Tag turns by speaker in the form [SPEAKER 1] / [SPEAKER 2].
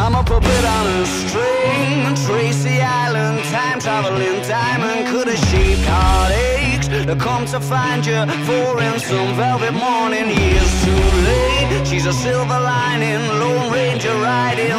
[SPEAKER 1] I'm a puppet on a string, Tracy Island, time traveling diamond. Could have shaped heartaches to come to find you for in some velvet morning. Years too late, she's a silver lining, Lone Ranger riding